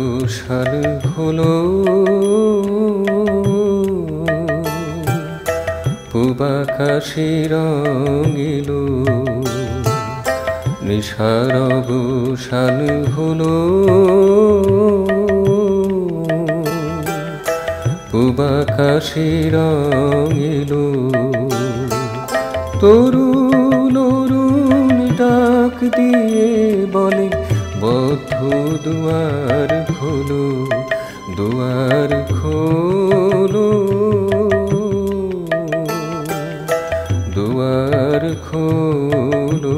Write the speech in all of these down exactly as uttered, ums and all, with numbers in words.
বসাল হলো পূব আকাশে রং এলো নিশার অবসান হলো পূব আকাশে রং এলো তরুণ অরুণ ডাক দিয়ে বলে বদ্ধ দুয়ার খোলো দুয়ার খোলো দুয়ার খোলো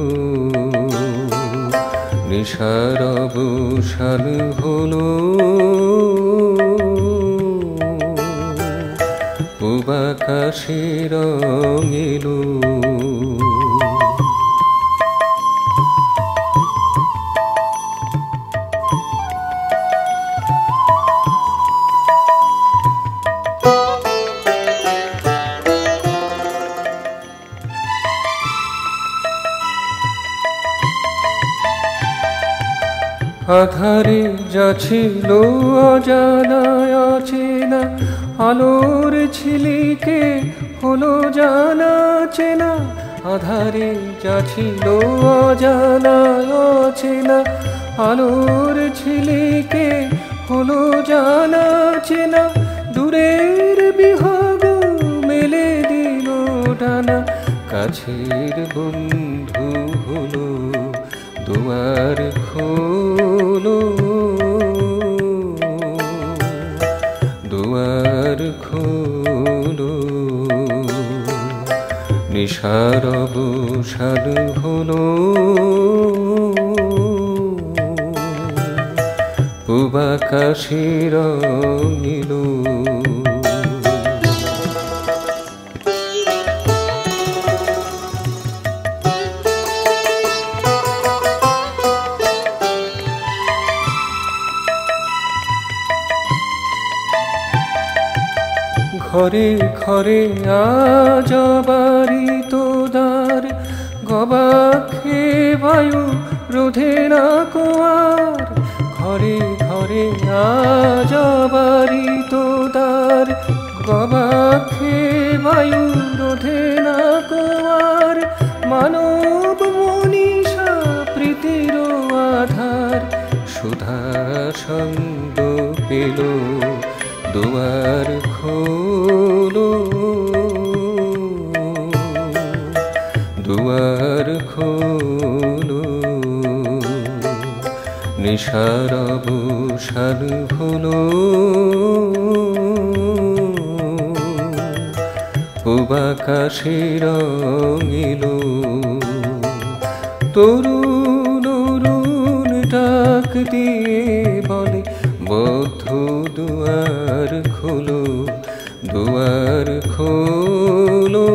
নিশার অবসান হলো পূব আকাশে রং এলো আধারে যা ছিল অজানায় অচেনা আলোর ঝিলিকে হলো জানা চেনা আধারে যা ছিল অজানায় অচেনা আলোর ঝিলিকে হলো জানা চেনা দূরের বিহগ মেলে দিল ডানা কাছের বন্ধু হলো দুয়ার খোলো দুয়ার খোলো নিশার অবসান হলো পূব আকাশে রং এলো ঘরে ঘরে আজ বাড়িত দ্বার গবাক্ষে বায়ু রোধে না কোয়ার ঘরে ঘরে আজ বাড়িত দ্বার গবাক্ষে বায়ু রোধে না কোয়ার মানব মনীষা প্রীতির আধার সুধা ছন্দ পেল দুয়ার খোলো দুয়ার খোলো নিশার অবসান হলো পূব আকাশে রং এলো তরুণ অরুণ ডাক দিয়ে বলে বদ্ধ দুয়ার খোলো দুয়ার খোলো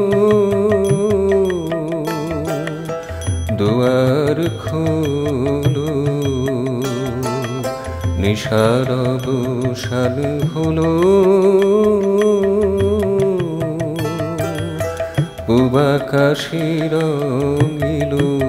দুয়ার খোলো নিশার অবসান হলো পূব আকাশে রং এলো।